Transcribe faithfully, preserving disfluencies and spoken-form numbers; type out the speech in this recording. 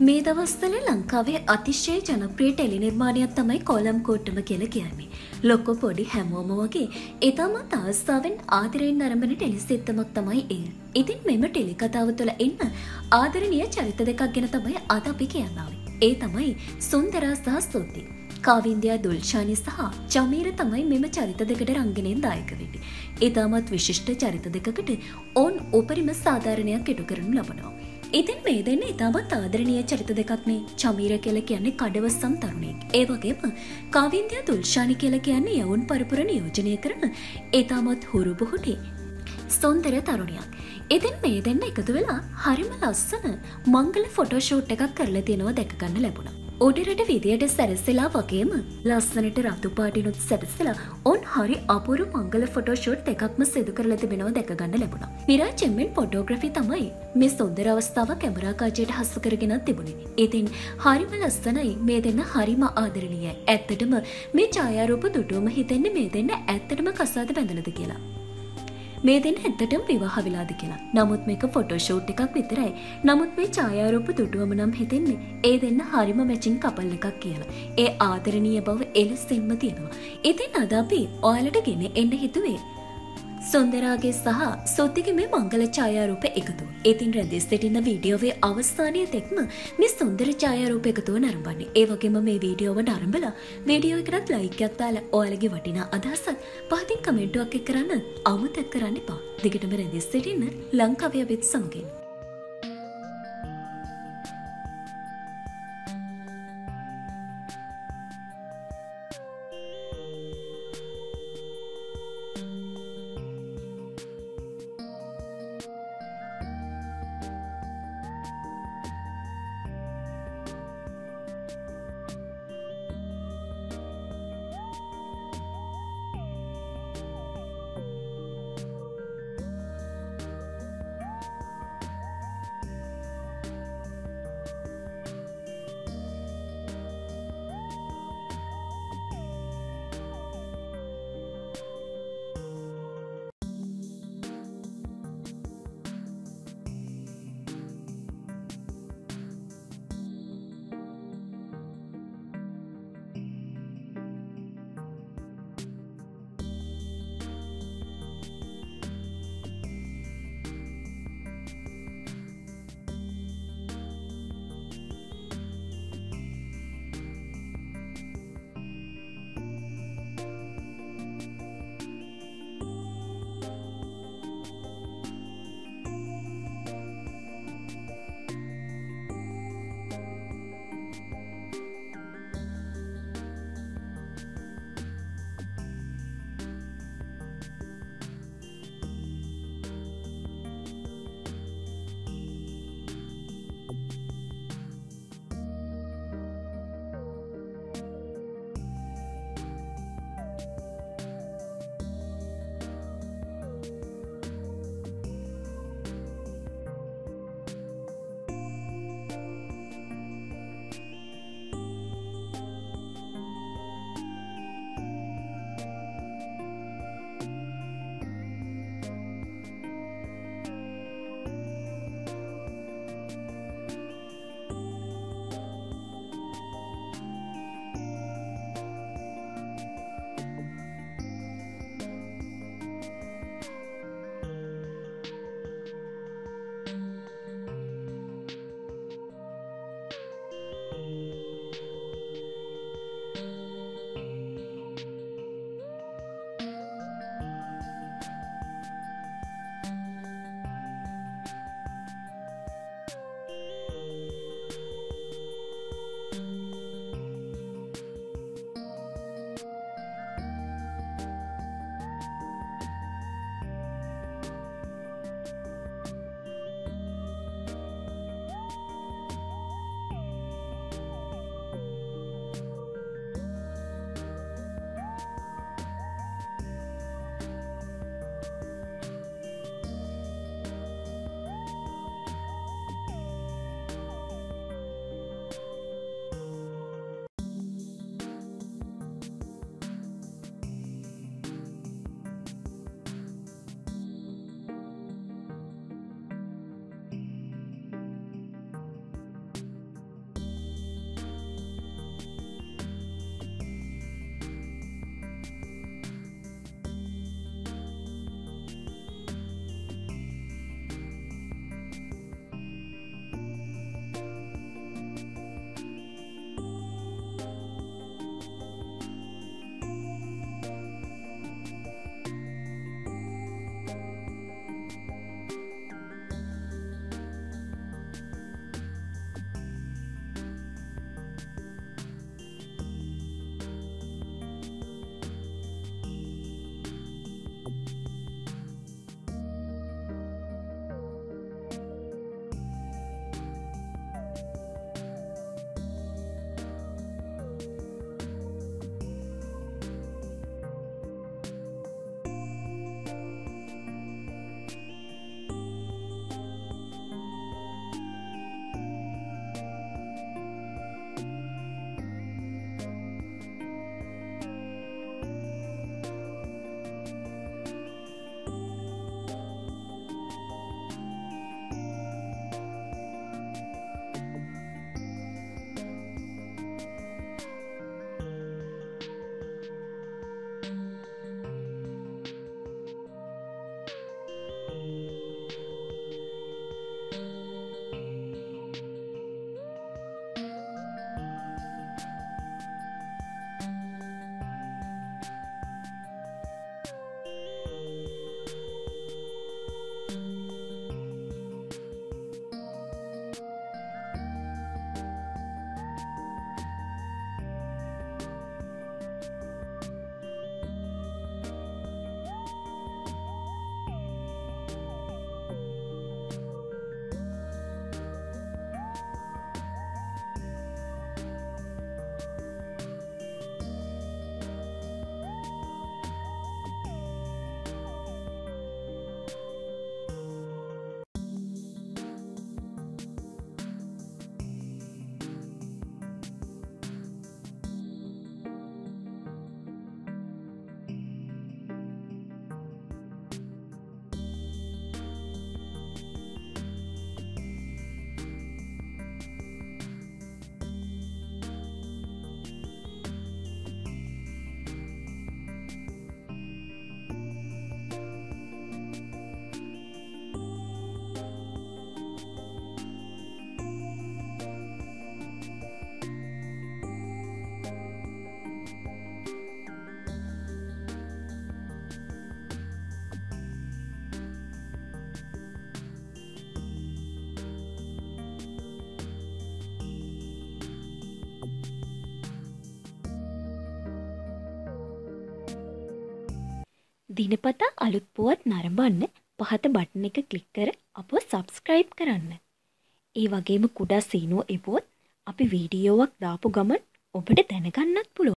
මේ දවස්වල ලංකාවේ අතිශය ජනප්‍රිය ටෙලි නිර්මාණයක් තමයි කොලම් කෝට්ටම කියලා කියන්නේ. ලොකෝ පොඩි හැමෝම වගේ ඊටමත් ආස්ථාවෙන් ආදරයෙන් නරඹන ටෙලි සිත්තමක් තමයි එය. ඉතින් මෙම ටෙලි කතාව තුළ එන්න ආදරණීය චරිත දෙකක් ගැන තමයි අද අපි කියන්න ආවේ. ඒ තමයි සුන්දරා සහ ස්තුති. කාවින්දියා දුල්ෂානි සහ ජමීර තමයි මෙම චරිත දෙකට රංගනයෙන් දායක වෙන්නේ. ඊටමත් විශිෂ්ට චරිත දෙකකට ඔවුන් උපරිම සාධාරණයක් ඉටු කරනු ලබනවා. ඉතින් මේ දෙන්න ඉතාමත් ආදරණීය චරිත දෙකක්නේ. චමීර කියලා කියන්නේ කඩවස්සම් තරුණයෙක්. ඒ වගේම කාවින්දියා දුල්ෂානි කියලා කියන්නේ යවුන් පරපුර නියෝජනය කරන ඉතාමත් හුරු බුහුටි සුන්දර තරුණියක්. ඉතින් මේ දෙන්න එකතු වෙලා හරිම ලස්සන මංගල ෆොටෝෂූට් එකක් කරලා තියෙනවා දැක ගන්න ලැබුණා. උඩරට විදියට සැරසෙලා වගේම ලස්සනට රතු පාටිනුත් සැරසෙලා ඔවුන් හරි අපූර්ව මංගල ෆොටෝෂූට් එකක්ම සිදු කරලා තිබෙනවා දැක ගන්න ලැබුණා. මිරා චෙම්මෙන් ෆොටෝග්‍රැෆි තමයි මේ සුන්දර අවස්ථාව කැමරා කාචයට හසු කරගෙන තිබුණේ. ඉතින් හරිම ලස්සනයි මේ දෙන්න හරිම ආදරණීයයි. ඇත්තටම මේ ඡායාරූප දුටුවම හිතෙන්නේ මේ දෙන්න ඇත්තටම කසාද බැඳලාද කියලා. මේ දෙන්න ඇත්තටම විවාහ වෙලාද කියලා. නමුත් මේක ෆොටෝෂූට් එකක් විතරයි. නමුත් මේ ඡායාරූප දුටුවම නම් හිතෙන්නේ ඒ දෙන්න හරිම මැචින් කපල් එකක් කියලා. ඒ ආදරණීය බව එලෙසින්ම තියෙනවා. ඉතින් අද අපි ඔයාලට ගෙන එන්න හිතුවේ සුන්දරාගේ සහ සොත්තිගේ මේ මංගල ඡායාරූප එකතුව. ඉතින් රැඳී සිටින වීඩියෝවේ අවසානයේ තෙක්ම මේ සුන්දර ඡායාරූප එකතුව නරඹන්නේ. ඒ වගේම මේ වීඩියෝව නරඹලා වීඩියෝ එකකට ලයික් එකක් දාලා ඔයාලගේ වටිනා අදහසත් පහතින් කමෙන්ටුවක් එක් කරන්න අමතක කරන්න එපා. දිගටම රැඳී සිටින්න ලංකාවේ අපිත් සමගින්. දිනපතා අලුත් පුවත් නරඹන්න පහත බටන් එක ක්ලික් කර අපව සබස්ක්‍රයිබ් කරන්න. ඒ වගේම කුඩා සීනුව එපුවොත් අපි වීඩියෝවක් දාපු ගමන් ඔබට දැනගන්නත් පුළුවන්.